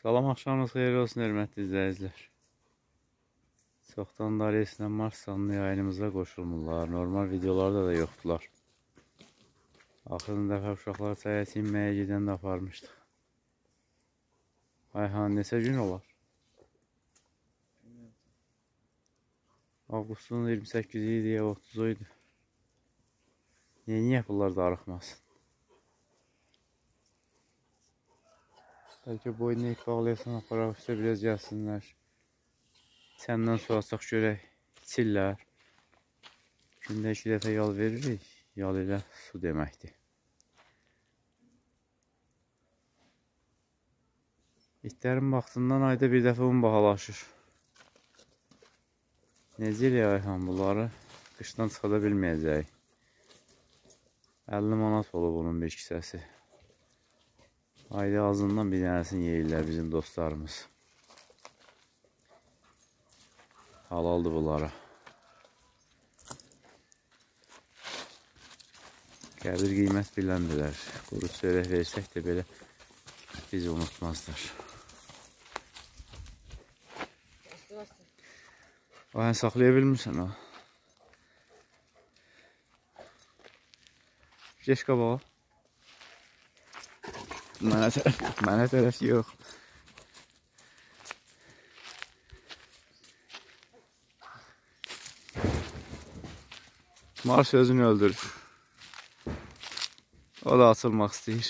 Salam, axşamınız xeyir olsun, hörmətli izləyicilər. Çoxdan da Reyslə Mars canlı yayınımıza qoşulmurlar. Normal videolarda da yoxdular. Axırın dəfə uşaqlar çaya çinməyə gedən də aparmışdıq. Ayhan, neçə gün olar? Avqustun 28-i idi ya 30-u idi. Niyə bunlar darıxmasın? Bəlkə boyuna ip bağlayasın, aparaq üstə biraz gəlsinlər. Səndən su açaq görək, içirlər. Gündə 2 dəfə yal veririk. Yal ilə su deməkdir. İtlərin vaxtından ayda bir dəfə un bahalaşır. Necə elə Ayhan, bunları qışdan çıxada bilməyəcək. 50 manat olub onun bir kisəsi. Ayda azından bir dənəsini yeyirlər bizim dostlarımız. Halaldır bunlara. Qədir qiymət biləndilər. Quru çörək versək də belə bizi unutmazlar. Ayhan, saxlaya bilmirsən ha? Geç qabağa. Mənə tərəf yox. Mars özünü öldürür. O da açılmaq istəyir.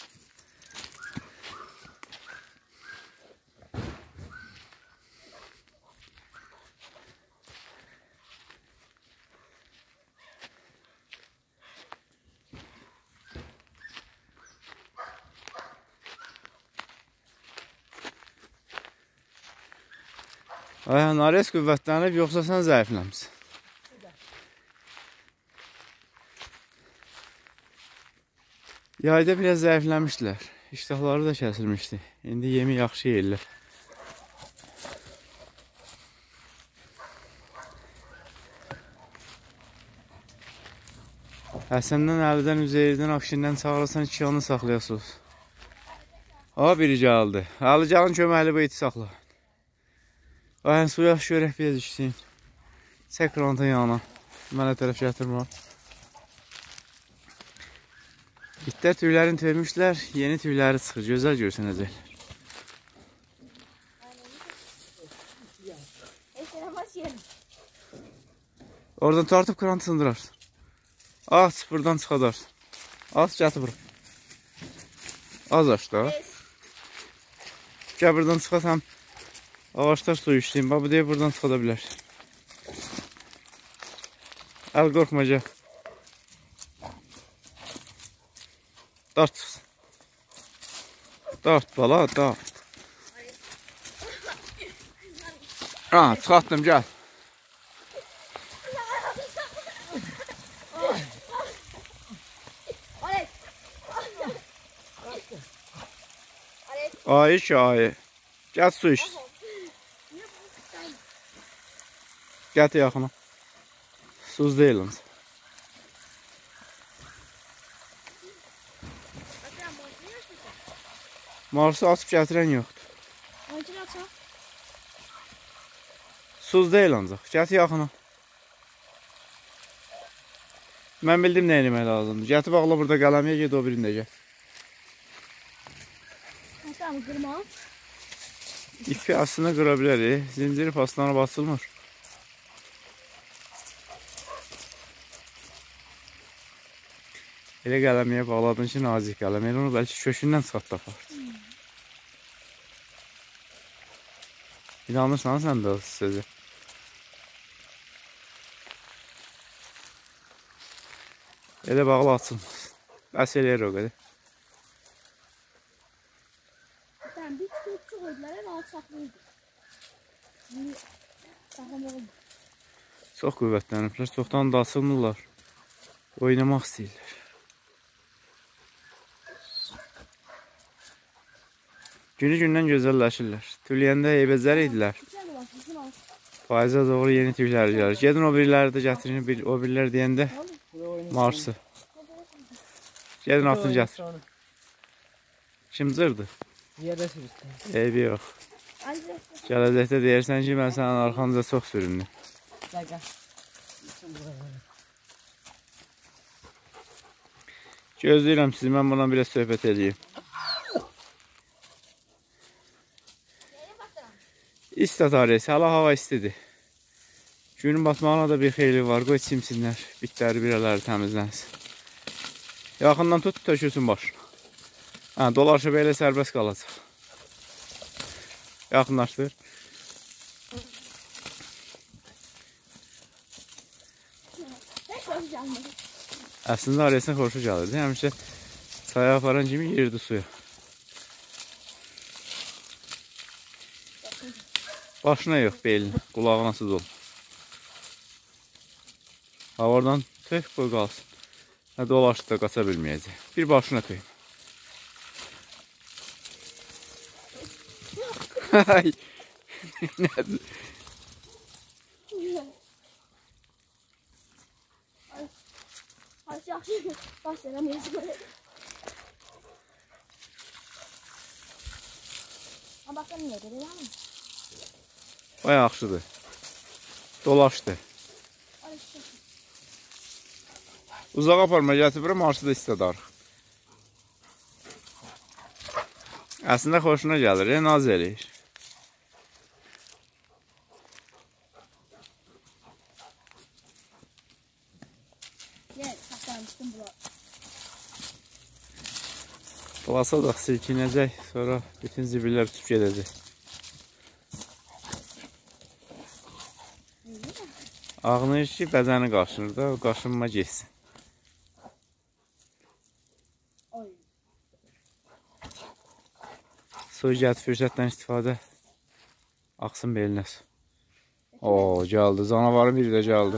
Ayhan, Ares qüvvətlənib, yoxsa sən zəifləmsin? Yayda biraz zəifləmişdilər. İştahları da kəsilmişdi. İndi yemi yaxşı yeyirlər. Həsəndən, Əlidən, Üzeyirdən, Afşindən çağırırsan, 2 yanını saxlayasınız. Biri gəldi. Əli gəlin köməkli bu iti saxla. Ayhan, su yaş görək biraz içsin. Çək rantın yanına. Mənə tərəf gətirmə. İtlər tüylərini tövmüşlər. Yeni tüyləri çıxır. Gözəl görsənəcəklər. Oradan tartıb krantı sındırarsın. Az buradan çıxadarsın. Az gətir bura. Az aç da. Gəl buradan çıxat, həm ağaçlar su içdiyim. Bu deyə buradan çıxada bilər. Əl qorxma, gəl. Dart çıxsın. Dart bala, dart. Çıxartdım, gəl. Ayı ki, ayı. Gəl su iç. Gətir yaxına. Suz deyil hans. Marsı açıb gətirən yoxdur. Suz deyil ancaq. Gətir yaxına. Mən bildim nə eləmək lazımdır. Gətir bağla burada qələmiyə, ged o birində gəl. İpi aslında qıra bilərik. Zinciri paslanıb açılmır. Elə qələmiyə bağladın ki, nazik qələm. Elə onu bəlkə köşündən çıxart tapar. İnanırsan sən də o sözü. Elə bağlı açılmaz. Bəs eləyir o qədər. Çox qüvvətləniblər. Çoxdan da açılmırlar. Oynamaq istəyirlər. Günü-gündən gözəlləşirlər. Tüyləyəndə eybəcər idilər. Faiza doğru yeni tüylər gəlir. Gedin o biriləri də gətirin. O biriləri deyəndə Marsı. Gedin atını gətir. Kim cırdı? Yerdə sürüstün. Eybi yox. Gələcəkdə deyərsən ki, mən sənin arxanca çox süründüm. Dəqiqə. Gözləyirəm sizi, mən bundan biraz söhbət edeyim. İstat arayası, hala hava istidir. Günün batmağına da bir xeyli var, qoy çimsinlər, bitləri birələri təmizlənsin. Yaxından tut, tökülsün başına. Dolaşıb elə sərbəst qalacaq. Yaxınlaşdır. Əslində arayasına xoşu gəlirdi. Həmişə çaya aparan kimi yerdi suya. Başına yox, belini, qulağına su dolu. Oradan tök qoy qalsın. Dolaşdı da qaça bilməyəcək. Bir başına töyüm. Nədir? O yaxşıdır. Dolaşdı. Uzağa aparma gətirirəm, arşı da istedarıq. Əslində xoşuna gəlir, naz eləyir. Qılasa da silkinəcək, sonra bütün zibillər tutub gedəcək. Ağlayır ki, bəzəni qaşınır da, o qaşınma geçsin. Suyu gəldi, fürsətdən istifadə axsın belinə su. Oo, gəldi, canavarın biri də gəldi.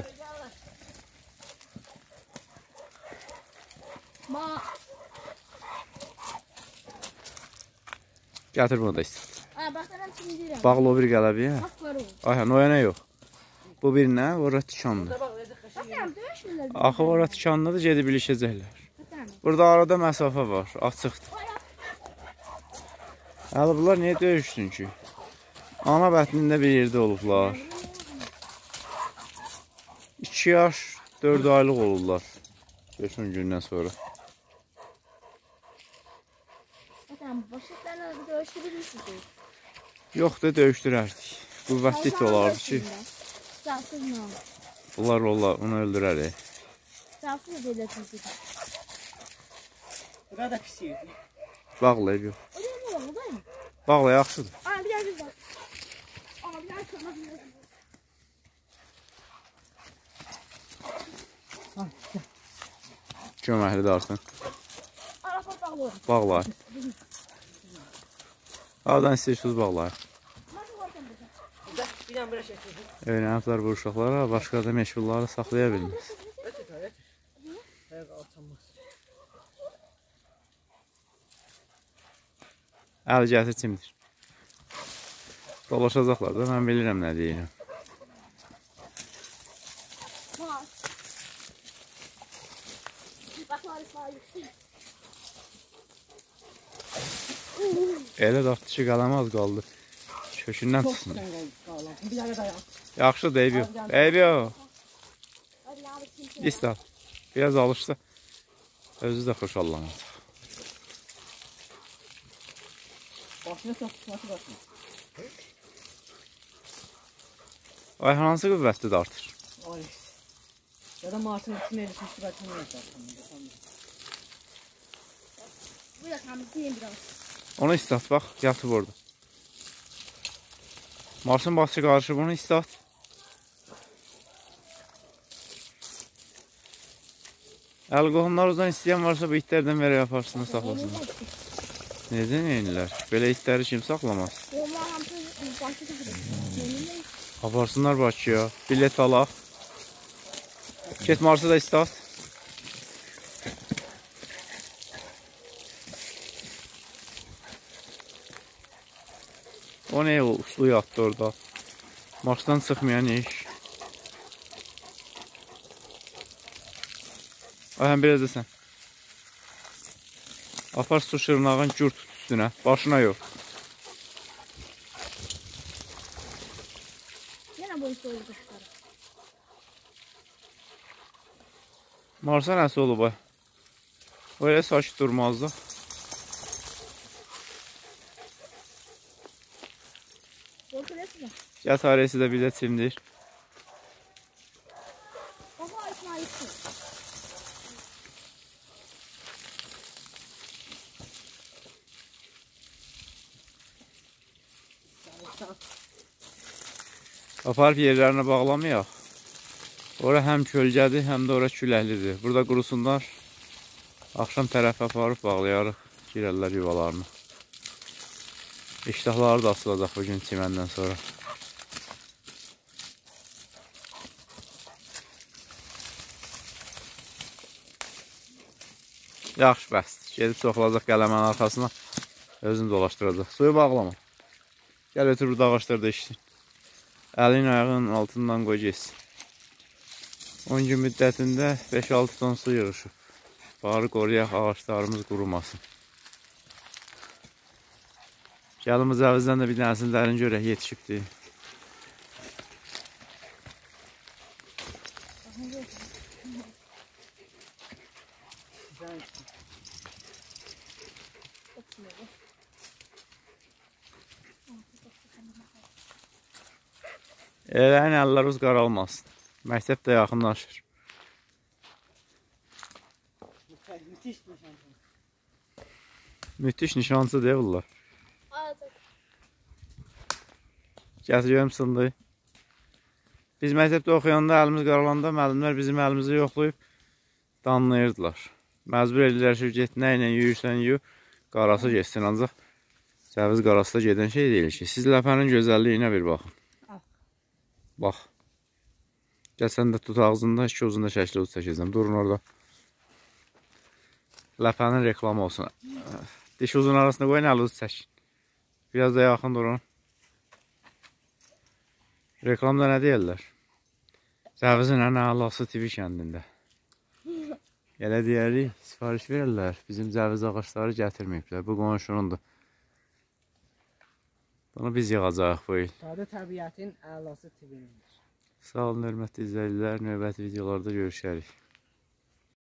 Gətir bunu da istəyir. Bağlı o bir qələbi, hə? Ay, noyana yox. Bu bir nə? Ora tikanlı. Axı ora tikanlıdır, gedib ilişəcəklər. Burada arada məsafə var, açıqdır. Hələ bunlar niyə döyüşsün ki? Ana bətnində bir yerdə olublar. 2 yaş, 4 aylıq olurlar. 5-10 gündən sonra. Yox da döyüşdürərdik. Qüvvətli it olardı ki. Bunlar onu öldürərik. Bu qədər pis yerdir. Bağlayıb yox. Bağla, yaxşıdır. Köməkli darsın. Bağlayın. Aradan istəyirsiniz bağlayın. Öyrəniblər bu uşaqlara, başqa da meşgulları saxlaya bilməz. Əli gətir çimdir. Dolaşacaqlar da, mən bilirəm nə deyirəm. Elə dartdı ki, qələmə az qaldı. Kökündən çıxsın. Yaxşı da, eyb yox. Eyb yox. İstat. Biraz alışsa, özü də xoşallanacaq. Ay, hansı qüvvətli dartır? Ya da maaşın içine erişmiştir, açın neyse. Bu da temizleyeyim biraz. Onu istat, bax, yatıb orada. Marsın başı qarışıb, onu istat. Əl qohumlardan istəyən varsa, bu itlərdən verə yaparsınlar, saxlasınlar. Necə neyinlər? Belə itləri kim saxlamaz? Aparsınlar Bakıya, bilet alaq. Get Marsı da istat. O ne uslu yattı orada. Marsdan çıxmayan iş. Ay, həm belə desən. Apar su şırnağın gür tutsun. üstünə, başına yox. Yenə bu üstü oldu çıxarı. Marsa nəsə olub ay? Öyle sakit durmazdı. Korkuyorsun da. Gəl tarihisi də bir də çimdir. Kafa İsmail için. Aparıb yerlərinə bağlamayaq. Ora həm kölgədir, həm də ora küləklidir. Burada qurusunlar. Axşam tərəfə aparıb bağlayarıq. Girərlər yuvalarını. İştahları da asılacaq bugün çiməndən sonra. Yaxşı, bəsdir. Gedib soxulacaq qələmənin arxasına. Özünü dolaşdıracaq. Suyu bağlama. Gəl ötür burada ağaçlarda işsin. Əlin ayağının altından qoy geçsin. 10 gün müddətində 5-6 ton su yığışıb. Barı qoruyaq, ağaçlarımız qurumasın. Gəlimiz əvizdən də bir dənəsini dərin görək yetişibdir. Eləyin əlləriniz qaralmasın. Məktəb də yaxınlaşır. Müthiş nişancı deyirlər. Gətirəm sındı. Biz məktəbdə oxuyanda əlimiz qaralanda müəllimlər bizim əlimizi yoxlayıb danlayırdılar. Məcbur edirlər ki, get nə ilə yuyursan yuy, qarası geçsin. Ancaq cəviz qarası da gedən şey deyil ki. Siz ləpənin gözəlliyinə bir baxın. Bax. Gəl sən də tut ağzında, iki uzun da şəkli uz çəkəcəm. Durun orada. Ləpənin reklamı olsun. Diş uzun arasında qoyun, əl uz çək. Biraz da yaxın durun. Reklamda nə deyirlər? Cəvizin ən alası TV kəndində. Elə deyərik, sifariş verirlər. Bizim cəviz ağaçları gətirməyiblər. Bu qonşunundur. Bunu biz yığacaq bu il. Tadı təbiətin əlası TV'nindir. Sağ olun, hörmətli izləyicilər. Növbəti videolarda görüşərik.